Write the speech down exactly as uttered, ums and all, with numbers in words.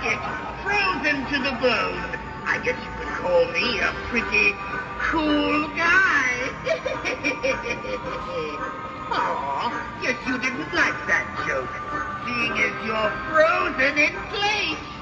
blanket, frozen to the bone. I guess you could call me a pretty cool guy. Aw, guess you didn't like that joke, seeing as you're frozen in place.